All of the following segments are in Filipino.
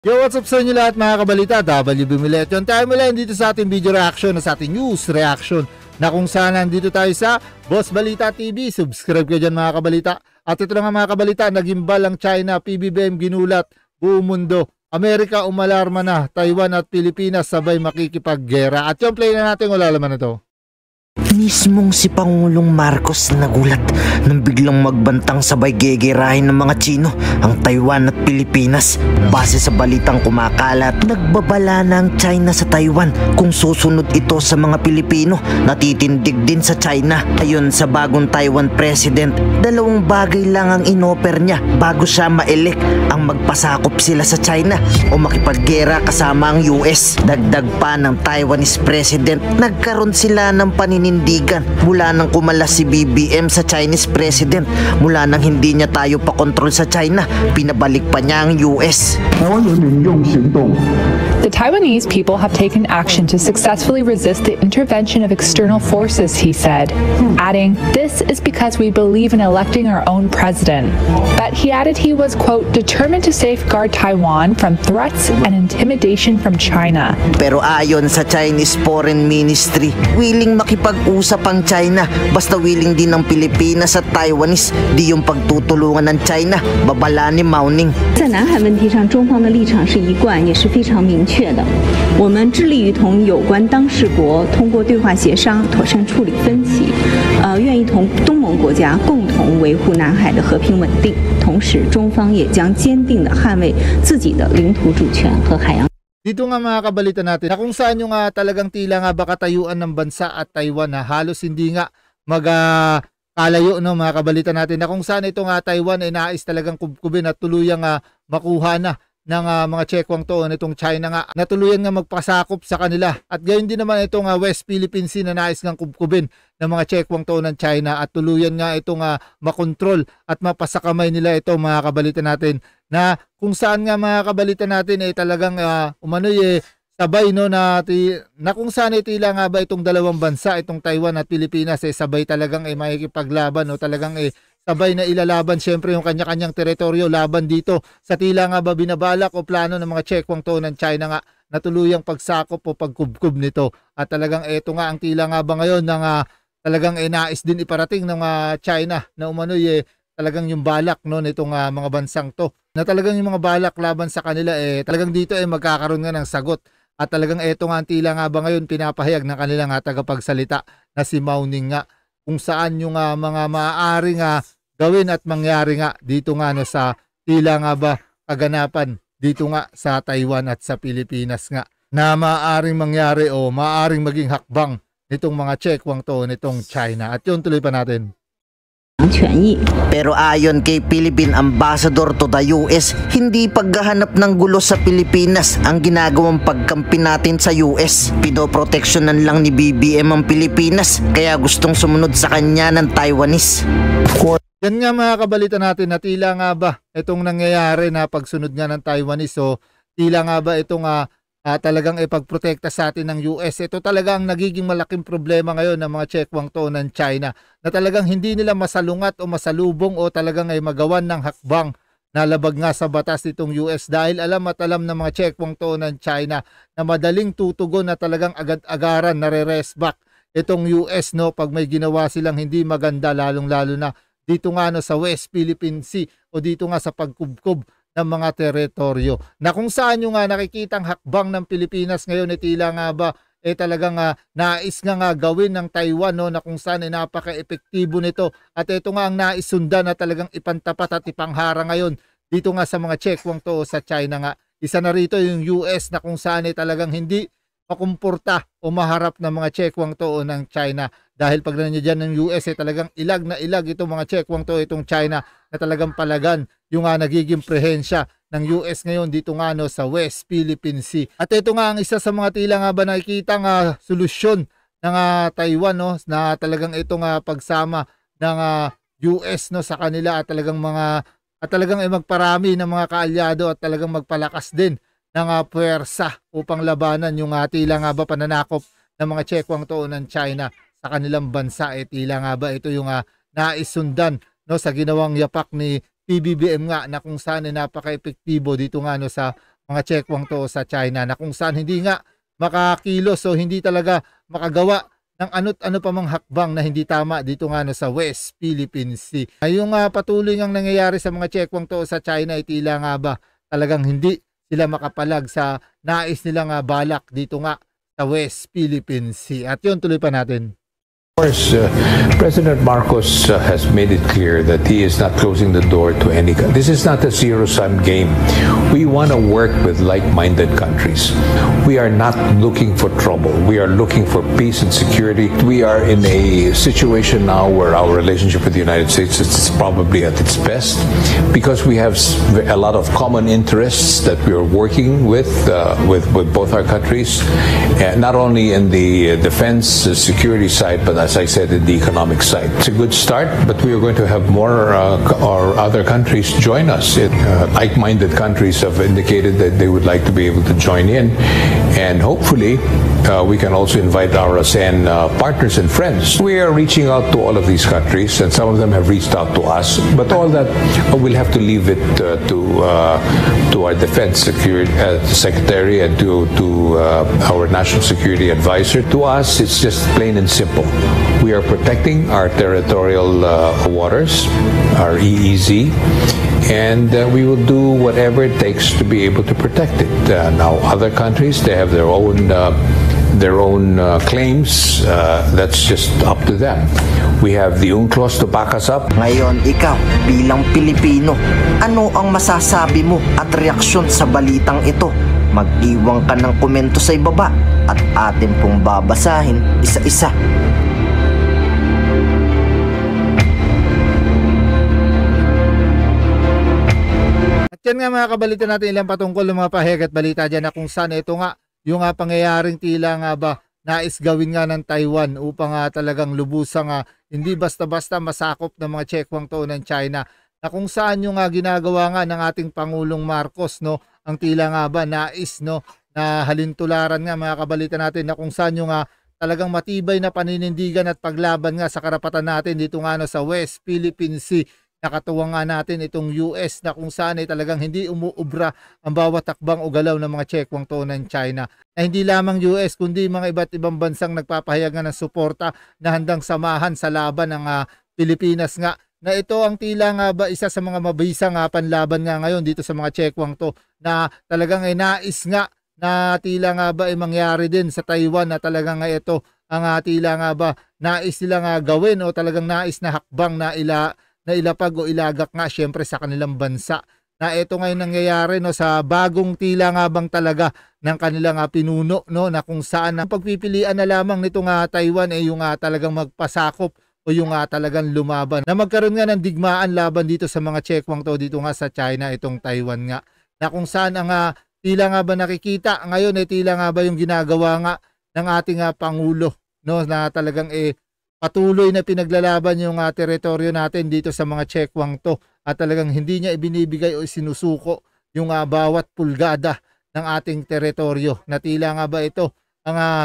Yo, what's up sa inyo lahat mga kabalita? WB Millennium tayo mula dito sa ating video reaction na sa ating news reaction na kung saan nandito tayo sa Boss Balita TV. Subscribe kayo dyan mga kabalita. At ito na nga mga kabalita, nagimbal ang China, PBBM ginulat, buong mundo. Amerika umalarma na, Taiwan at Pilipinas sabay makikipaggera. At yung play na natin, wala laman na to. Mismong si Pangulong Marcos nagulat nang biglang magbantang sabay gegerahin ng mga Chino ang Taiwan at Pilipinas. Base sa balitang kumakalat, nagbabala na ang China sa Taiwan kung susunod ito sa mga Pilipino. Natitindig din sa China. Ayon sa bagong Taiwan President, dalawang bagay lang ang inoper niya bago siya ma-elect: ang magpasakop sila sa China o makipaggera kasama ang US. Dagdag pa ng Taiwanese President, nagkaroon sila ng paninindigan mula nang kumalas si BBM sa Chinese President. Mula nang hindi niya tayo pakontrol sa China, pinabalik pa niya ang US. The Taiwanese people have taken action to successfully resist the intervention of external forces, he said, adding, "This is because we believe in electing our own president." But he added he was, quote, "determined to safeguard Taiwan from threats and intimidation from China." Pero ayon sa Chinese Foreign Ministry, willing makipag-usap ang China, basta willing din ng Pilipinas at Taiwanese. Di yung pagtutulungan ng China, babala ni Mao Ning. 在南海问题上，中方的立场是一贯也是非常明确的。我们致力于同有关当事国通过对话协商妥善处理分歧，愿意同东盟国家共同维护南海的和平稳定。同时，中方也将坚定地捍卫自己的领土主权和海洋。 Dito nga mga kabalita natin na kung saan yung talagang tila nga baka tayuan ng bansa at Taiwan na halos hindi nga magkalayo no mga kabalita natin na kung saan ito nga Taiwan ay nais talagang kubkubin at tuluyang makuha na ng mga Chequang to nitong China nga na tuluyan nga magpasakop sa kanila. At gayon din naman itong West Philippine Sea na nais nga kubkubin ng mga Chequang to ng China at tuluyan nga itong makontrol at mapasakamay nila ito mga kabalita natin. Na kung saan nga mga kabalita natin ay talagang sabay no na kung saan tila nga ba itong dalawang bansa, itong Taiwan at Pilipinas sabay talagang makikipaglaban o talagang sabay na ilalaban syempre yung kanya-kanyang teritoryo laban dito sa tila nga ba binabalak o plano ng mga Chequang to ng China nga na tuluyang pagsakop o pagkubkub nito. At talagang ito nga ang tila nga ba ngayon ng talagang nais din iparating ng China na umano'y talagang yung balak no nitong mga bansang to na talagang yung mga balak laban sa kanila talagang dito magkakaroon nga ng sagot. At talagang eto nga ang tila nga ba ngayon pinapahayag ng kanilang tagapagsalita na si Mao Ning nga kung saan yung mga maaaring gawin at mangyari nga dito nga no sa tila nga ba kaganapan dito nga sa Taiwan at sa Pilipinas nga na maaaring mangyari o maaaring maging hakbang nitong mga Chequang to nitong China. At yun, tuloy pa natin. Pero ayon kay Philippine Ambassador to the US, hindi paghahanap ng gulo sa Pilipinas ang ginagawang pagkampi natin sa US. Pinoproteksyonan lang ni BBM ang Pilipinas, kaya gustong sumunod sa kanya ng Taiwanese. Yan nga mga kabalita natin na tila nga ba itong nangyayari na pagsunod nga ng Taiwanese o tila nga ba itong talagang ipagprotekta sa atin ng US. Ito talagang nagiging malaking problema ngayon ng mga Chequang to ng China na talagang hindi nila masalungat o masalubong o talagang magawan ng hakbang na labag nga sa batas itong US dahil alam at alam ng mga Chequang to ng China na madaling tutugon na talagang agad-agaran nare-resback itong US no pag may ginawa silang hindi maganda, lalong-lalo na dito nga no sa West Philippine Sea o dito nga sa pagkubkob ng mga teritoryo na kung saan yung nakikitang hakbang ng Pilipinas ngayon tila nga ba talagang nais nga gawin ng Taiwan no na kung saan napaka-epektibo nito at ito nga ang naisundan na talagang ipantapat at ipanghara ngayon dito nga sa mga Chequang to sa China nga. Isa na rito yung US na kung saan talagang hindi makumporta o maharap ng mga Chequang to ng China dahil pag nandiyan ng US talagang ilag na ilag itong mga Chequang to itong China na talagang palagan yung nagiging prehensya ng US ngayon dito nga no sa West Philippine Sea. At ito nga ang isa sa mga tila nga ba nakikita solusyon ng Taiwan no na talagang ito nga pagsama ng US no sa kanila at talagang magparami ng mga kaalyado at talagang magpalakas din ng puwersa upang labanan yung tila nga ba pananakop ng mga Chequang to ng China sa kanilang bansa. Tila nga ba ito yung naisundan no sa ginawang yapak ni PBBM nga na kung saan napaka-epektibo dito nga no sa mga Checkwang to sa China, na kung saan hindi nga makakilos o hindi talaga makagawa ng ano't-ano pa mang hakbang na hindi tama dito nga sa West Philippine Sea. Yung patuloy ngang nangyayari sa mga Checkwang to sa China ay tila nga ba talagang hindi sila makapalag sa nais nilang balak dito nga sa West Philippine Sea. At yun, tuloy pa natin. Of course, President Marcos has made it clear that he is not closing the door to any. This is not a zero-sum game. We want to work with like-minded countries. We are not looking for trouble. We are looking for peace and security. We are in a situation now where our relationship with the United States is probably at its best because we have a lot of common interests that we are working with both our countries, not only in the defense security side, but as I said, in the economic side. It's a good start, but we are going to have more or other countries join us. Like-minded countries have indicated that they would like to be able to join in, and hopefully we can also invite our ASEAN partners and friends. We are reaching out to all of these countries, and some of them have reached out to us, but all that we'll have to leave it to our defense secretary and to our national security advisor. To us, it's just plain and simple. We are protecting our territorial waters, our EEZ, and we will do whatever it takes to be able to protect it. Now, other countries, they have their own claims. That's just up to them. We have the UNCLOS to back us up. Ngayon, ikaw, bilang Pilipino, ano ang masasabi mo at reaksyon sa balitang ito? Mag-iwan ka ng komento sa ibaba at atin pong babasahin isa-isa. At yan nga mga kabalita natin, ilang patungkol ng mga pahayag at balita dyan na kung saan ito nga yung pangyayaring tila nga ba nais gawin nga ng Taiwan upang talagang lubusang hindi basta-basta masakop ng mga Checkwang to ng China, na kung saan yung ginagawa nga ng ating Pangulong Marcos, no, ang tila nga ba nais, no, na halintularan nga mga kabalita natin, na kung saan yung talagang matibay na paninindigan at paglaban nga sa karapatan natin dito nga sa West Philippine Sea. Nakatuwa nga natin itong US na kung saan ay talagang hindi umuubra ang bawat takbang o galaw ng mga Checkwang to ng China. Na hindi lamang US kundi mga iba't ibang bansang nagpapahayag ng suporta na handang samahan sa laban ng Pilipinas nga. Na ito ang tila nga ba isa sa mga mabisang panlaban nga ngayon dito sa mga Checkwang to, na talagang ay nais nga na tila nga ba ay mangyari din sa Taiwan, na talagang nga ito ang tila nga ba nais silang gawin o talagang nais na hakbang na ilapag o ilagak nga syempre sa kanilang bansa. Na ito ngayon nangyayari, no, sa bagong tila nga bang talaga ng kanilang pinuno, no, na kung saan ang pagpipilian na lamang nitong Taiwan ay yung talagang magpasakop o yung talagang lumaban, na magkaroon nga ng digmaan laban dito sa mga Checkwang to dito nga sa China, itong Taiwan nga, na kung saan ang tila nga ba nakikita ngayon ay tila nga ba yung ginagawa nga ng ating Pangulo, no, na talagang patuloy na pinaglalaban yung teritoryo natin dito sa mga Checkwang to, at talagang hindi niya ibinibigay o sinusuko yung bawat pulgada ng ating teritoryo, na tila nga ba ito ang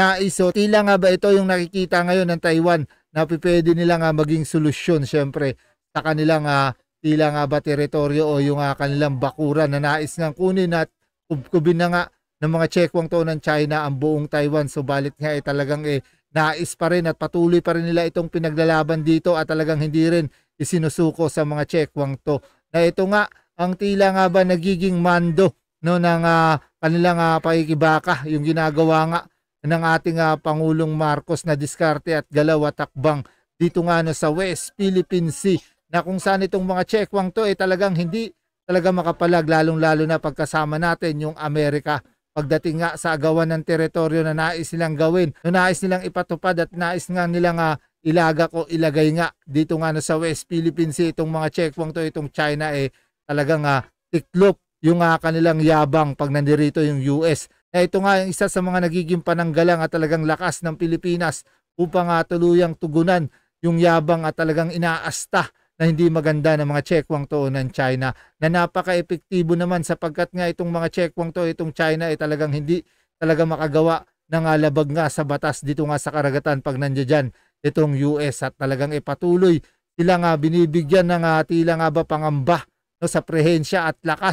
tila nga ba ito yung nakikita ngayon ng Taiwan na pwede nilang maging solusyon syempre sa kanilang tila nga ba teritoryo o yung kanilang bakuran na nais ngang kunin at kubkubin na nga ng mga Checkwang to ng China ang buong Taiwan. Subalit nga talagang nais pa rin at patuloy pa rin nila itong pinaglalaban dito at talagang hindi rin isinusuko sa mga Checkwang to, na ito nga ang tila nga ba nagiging mando, no, ng kanilang pakikibaka, yung ginagawa nga ng ating Pangulong Marcos na diskarte at galaw at takbang dito nga sa West Philippine Sea, na kung saan itong mga Checkwang to talagang hindi talaga makapalag, lalong-lalo na pagkasama natin yung Amerika pagdating nga sa agawan ng teritoryo na nais nilang gawin, na nais nilang ipatupad at nais nga nilang ilagak o ilagay nga dito nga sa West Philippine Sea. Itong mga Checkwang to, itong China talagang tiklop yung kanilang yabang pag nandirito yung US. Na ito nga yung isa sa mga nagiging pananggalang at talagang lakas ng Pilipinas upang tuluyang tugunan yung yabang at talagang inaasta na hindi maganda ng mga Checkwang to ng China, na napaka-epektibo naman sapagkat nga itong mga Checkwang to, itong China talagang hindi talaga makagawa ng labag nga sa batas dito nga sa karagatan pag nandiyan dyan itong US, at talagang patuloy sila nga binibigyan ng tila nga ba pangamba, no, sa prehensya at lakas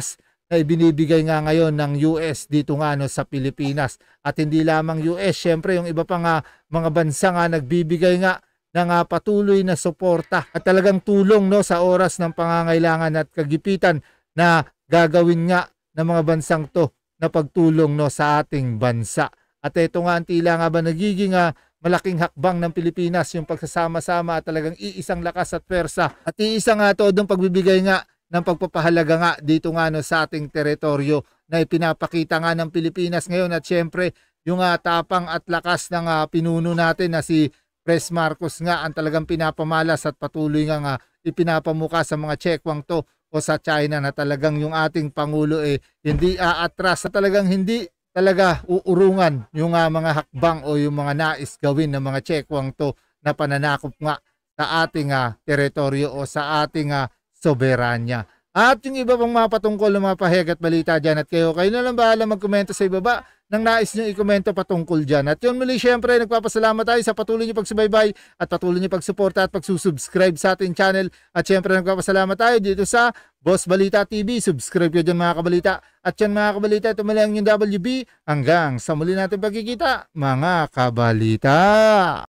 na ibinibigay nga ngayon ng US dito nga sa Pilipinas. At hindi lamang US, syempre yung iba pang mga bansa nga nagbibigay nga ng patuloy na suporta at talagang tulong sa oras ng pangangailangan at kagipitan na gagawin nga ng mga bansang to na pagtulong sa ating bansa. At ito nga ang tila nga ba nagiging malaking hakbang ng Pilipinas, yung pagsasama-sama at talagang iisang lakas at pwersa at iisang todong pagbibigay nga ng pagpapahalaga nga dito nga sa ating teritoryo na ipinapakita nga ng Pilipinas ngayon. At syempre yung tapang at lakas ng pinuno natin na si Pres Marcos nga ang talagang pinapamalas at patuloy nga ipinapamuka sa mga Checkwang to o sa China na talagang yung ating Pangulo hindi aatras, at talagang hindi talaga uurungan yung mga hakbang o yung mga nais gawin ng mga Checkwang to na pananakop nga sa ating teritoryo o sa ating soberanya. At yung iba pang mga patungkol ng mga pahayag at balita dyan, at kayo na lang bahala magkomento sa ibaba ng nais nyo ikomento patungkol dyan. At yun muli, syempre nagpapasalamat tayo sa patuloy nyo pagsubaybay at patuloy nyo pagsuporta at pagsusubscribe sa ating channel. At syempre nagpapasalamat tayo dito sa Boss Balita TV. Subscribe kayo dyan mga kabalita. At yan mga kabalita, ito muli ang yung WB. Hanggang sa muli natin pagkikita mga kabalita.